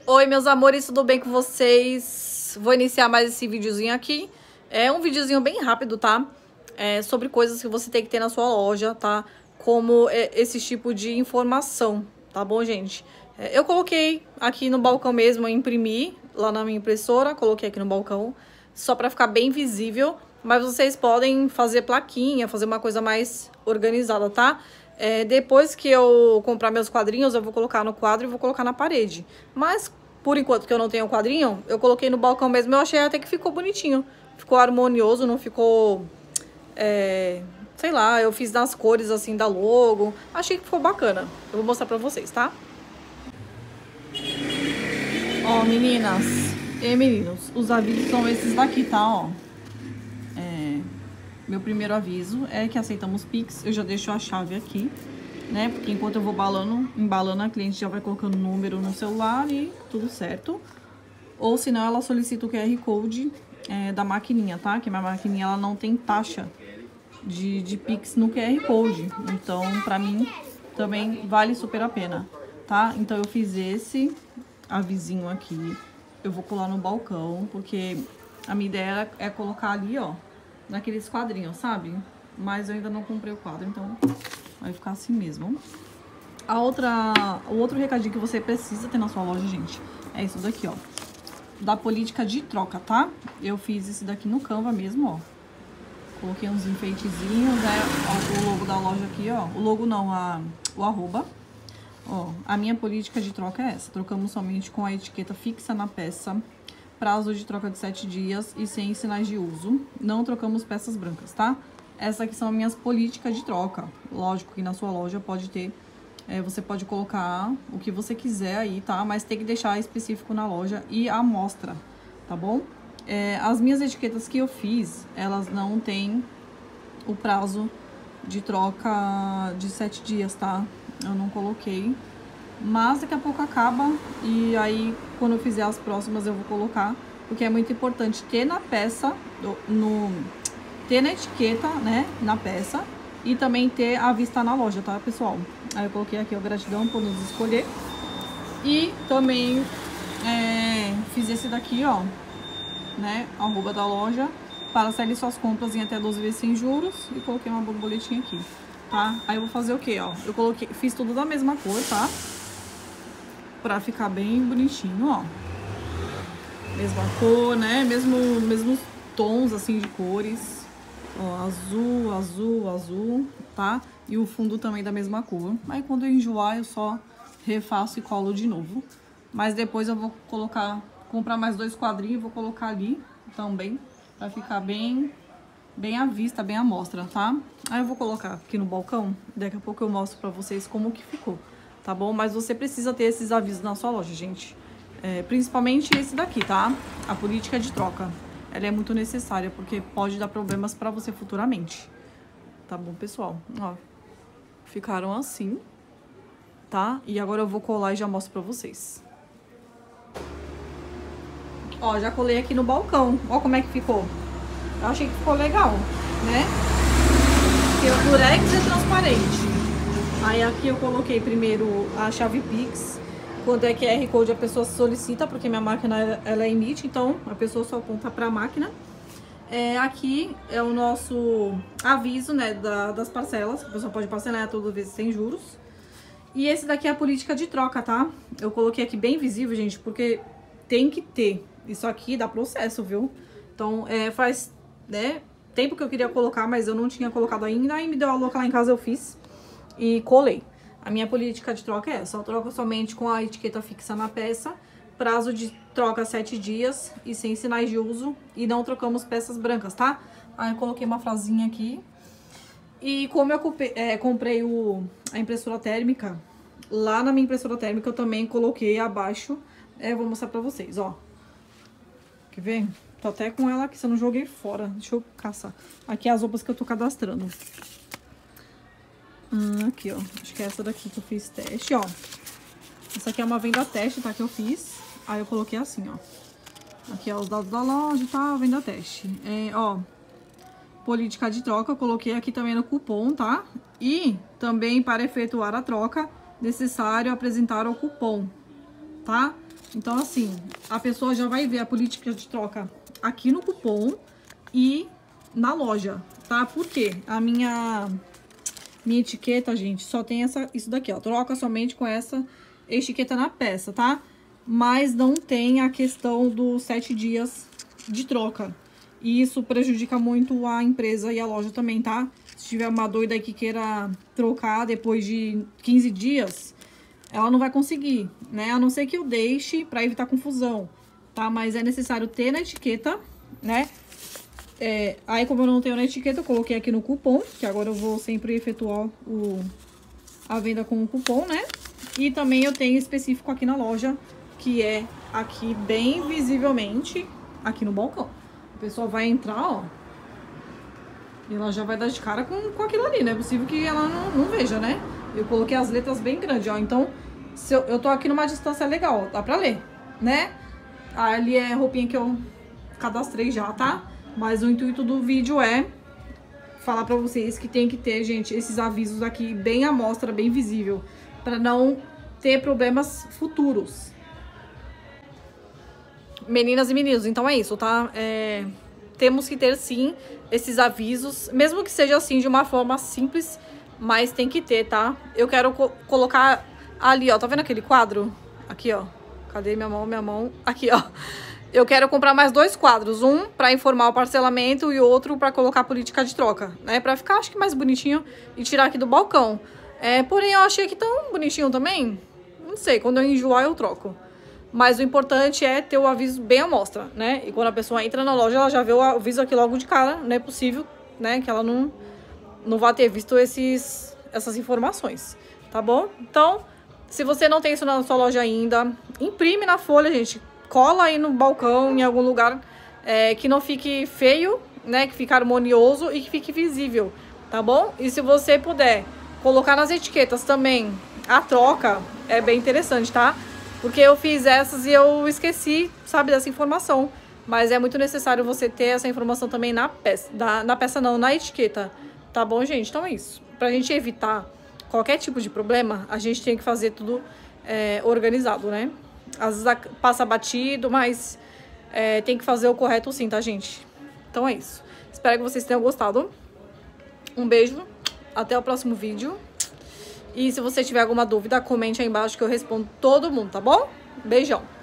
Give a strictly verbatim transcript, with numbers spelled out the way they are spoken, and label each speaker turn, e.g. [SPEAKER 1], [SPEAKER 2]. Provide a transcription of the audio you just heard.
[SPEAKER 1] Oi, meus amores, tudo bem com vocês? Vou iniciar mais esse videozinho aqui. É um videozinho bem rápido, tá? É sobre coisas que você tem que ter na sua loja, tá? Como é, esse tipo de informação, tá bom, gente? É, eu coloquei aqui no balcão mesmo, eu imprimi lá na minha impressora, coloquei aqui no balcão, só pra ficar bem visível. Mas vocês podem fazer plaquinha, fazer uma coisa mais organizada, tá? É, depois que eu comprar meus quadrinhos, eu vou colocar no quadro e vou colocar na parede. Mas, por enquanto que eu não tenho o quadrinho, eu coloquei no balcão mesmo. Eu achei até que ficou bonitinho. Ficou harmonioso, não ficou... É, sei lá, eu fiz nas cores, assim, da logo. Achei que ficou bacana. Eu vou mostrar pra vocês, tá? Ó, meninas e meninos, os avisos são esses daqui, tá? Ó. É... Meu primeiro aviso é que aceitamos Pix. Eu já deixo a chave aqui, né? Porque enquanto eu vou balando, embalando, a cliente já vai colocando o número no celular e tudo certo. Ou senão ela solicita o Q R Code é, da maquininha, tá? Que minha maquininha ela não tem taxa de, de Pix no Q R Code. Então, pra mim, também vale super a pena, tá? Então eu fiz esse avisinho aqui. Eu vou colar no balcão, porque a minha ideia é colocar ali, ó, naqueles quadrinhos, sabe? Mas eu ainda não comprei o quadro, então vai ficar assim mesmo. A outra, o outro recadinho que você precisa ter na sua loja, gente, é isso daqui, ó. Da política de troca, tá? Eu fiz esse daqui no Canva mesmo, ó. Coloquei uns enfeitezinhos, né? Ó, o logo da loja aqui, ó. O logo não, a, o arroba. Ó, a minha política de troca é essa. Trocamos somente com a etiqueta fixa na peça. Prazo de troca de sete dias e sem sinais de uso. Não trocamos peças brancas, tá? Essas aqui são as minhas políticas de troca. Lógico que na sua loja pode ter... É, você pode colocar o que você quiser aí, tá? Mas tem que deixar específico na loja e a amostra, tá bom? É, as minhas etiquetas que eu fiz, elas não têm o prazo de troca de sete dias, tá? Eu não coloquei. Mas daqui a pouco acaba e aí quando eu fizer as próximas eu vou colocar, porque é muito importante ter na peça, no, ter na etiqueta, né, na peça e também ter à vista na loja, tá, pessoal? Aí eu coloquei aqui, ó, gratidão por nos escolher e também é, fiz esse daqui, ó, né, arroba da loja, para sair suas compras em até doze vezes sem juros e coloquei uma borboletinha aqui, tá? Aí eu vou fazer o que, ó, eu coloquei, fiz tudo da mesma cor, tá? Pra ficar bem bonitinho, ó. Mesma cor, né? Mesmo, mesmos tons, assim, de cores. Ó, azul, azul, azul, tá? E o fundo também da mesma cor. Aí quando eu enjoar, eu só refaço e colo de novo. Mas depois eu vou colocar, comprar mais dois quadrinhos e vou colocar ali também. Pra ficar bem, bem à vista, bem à mostra, tá? Aí eu vou colocar aqui no balcão. Daqui a pouco eu mostro pra vocês como que ficou. Tá bom? Mas você precisa ter esses avisos na sua loja, gente. É, principalmente esse daqui, tá? A política de troca. Ela é muito necessária, porque pode dar problemas pra você futuramente. Tá bom, pessoal? Ó, ficaram assim, tá? E agora eu vou colar e já mostro pra vocês. Ó, já colei aqui no balcão. Ó como é que ficou. Eu achei que ficou legal, né? Porque o durex é transparente. Aí aqui eu coloquei primeiro a chave Pix. Quando é Q R Code a pessoa solicita, porque minha máquina ela emite, então a pessoa só aponta para a máquina. É, aqui é o nosso aviso, né, da, das parcelas. A pessoa pode parcelar todas as vezes sem juros. E esse daqui é a política de troca, tá? Eu coloquei aqui bem visível, gente, porque tem que ter. Isso aqui dá processo, viu? Então é, faz, né, tempo que eu queria colocar, mas eu não tinha colocado ainda. Aí me deu a louca lá em casa, eu fiz. E colei. A minha política de troca é essa. Eu troco somente com a etiqueta fixa na peça. Prazo de troca sete dias e sem sinais de uso. E não trocamos peças brancas, tá? Aí eu coloquei uma frasinha aqui. E como eu comprei, é, comprei o, a impressora térmica, lá na minha impressora térmica eu também coloquei abaixo. É, vou mostrar pra vocês, ó. Quer ver? Tô até com ela aqui, se eu não joguei fora. Deixa eu caçar. Aqui as roupas que eu tô cadastrando. Hum, aqui, ó. Acho que é essa daqui que eu fiz teste, ó. Essa aqui é uma venda teste, tá? Que eu fiz. Aí eu coloquei assim, ó. Aqui, ó, os dados da loja e tal, venda teste. É, ó. Política de troca, eu coloquei aqui também no cupom, tá? E também para efetuar a troca, necessário apresentar o cupom, tá? Então, assim, a pessoa já vai ver a política de troca aqui no cupom e na loja, tá? Por quê? A minha, minha etiqueta, gente, só tem essa, isso daqui, ó. Troca somente com essa etiqueta na peça, tá? Mas não tem a questão dos sete dias de troca. E isso prejudica muito a empresa e a loja também, tá? Se tiver uma doida aí que queira trocar depois de quinze dias, ela não vai conseguir, né? A não ser que eu deixe pra evitar confusão, tá? Mas é necessário ter na etiqueta, né? É, aí, como eu não tenho na etiqueta, eu coloquei aqui no cupom, que agora eu vou sempre efetuar o, a venda com o cupom, né? E também eu tenho específico aqui na loja, que é aqui bem visivelmente, aqui no balcão. A pessoa vai entrar, ó, e ela já vai dar de cara com, com aquilo ali, não é possível que ela não, não veja, né? Eu coloquei as letras bem grandes, ó, então se eu, eu tô aqui numa distância legal, ó, dá pra ler, né? Ali é roupinha que eu cadastrei já, tá? Mas o intuito do vídeo é falar pra vocês que tem que ter, gente, esses avisos aqui bem à mostra, bem visível, pra não ter problemas futuros. Meninas e meninos, então é isso, tá? É, temos que ter, sim, esses avisos, mesmo que seja assim, de uma forma simples, mas tem que ter, tá? Eu quero co colocar ali, ó, tá vendo aquele quadro? Aqui, ó. Cadê minha mão? Minha mão. Aqui, ó. Eu quero comprar mais dois quadros, um para informar o parcelamento e outro para colocar a política de troca, né? Para ficar, acho que mais bonitinho e tirar aqui do balcão. É, porém, eu achei aqui tão bonitinho também. Não sei, quando eu enjoar eu troco. Mas o importante é ter o aviso bem à mostra, né? E quando a pessoa entra na loja, ela já vê o aviso aqui logo de cara. Não é possível, né? Que ela não, não vá ter visto esses, essas informações, tá bom? Então, se você não tem isso na sua loja ainda, imprime na folha, gente. Cola aí no balcão, em algum lugar é, que não fique feio, né? Que fique harmonioso e que fique visível, tá bom? E se você puder colocar nas etiquetas também a troca, é bem interessante, tá? Porque eu fiz essas e eu esqueci, sabe, dessa informação. Mas é muito necessário você ter essa informação também na peça, na, na peça não, na etiqueta, tá bom, gente? Então é isso. Pra gente evitar qualquer tipo de problema, a gente tem que fazer tudo é, organizado, né? Às vezes passa batido, mas é, tem que fazer o correto sim, tá, gente? Então é isso. Espero que vocês tenham gostado. Um beijo. Até o próximo vídeo. E se você tiver alguma dúvida, comente aí embaixo que eu respondo todo mundo, tá bom? Beijão.